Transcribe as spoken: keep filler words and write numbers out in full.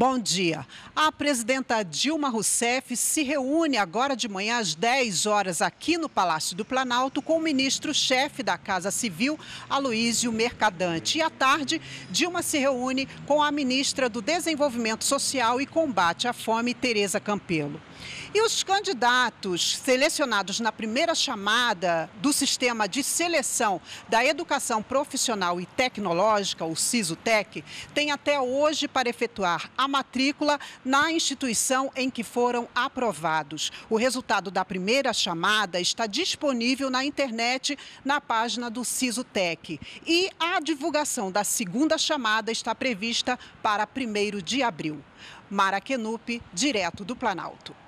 Bom dia. A presidenta Dilma Rousseff se reúne agora de manhã às dez horas aqui no Palácio do Planalto com o ministro-chefe da Casa Civil, Aloísio Mercadante. E à tarde, Dilma se reúne com a ministra do Desenvolvimento Social e Combate à Fome, Tereza Campelo. E os candidatos selecionados na primeira chamada do Sistema de Seleção da Educação Profissional e Tecnológica, o SISUTEC, têm até hoje para efetuar a matrícula na instituição em que foram aprovados. O resultado da primeira chamada está disponível na internet, na página do SISUTEC. E a divulgação da segunda chamada está prevista para primeiro de abril. Mara Kenup, direto do Planalto.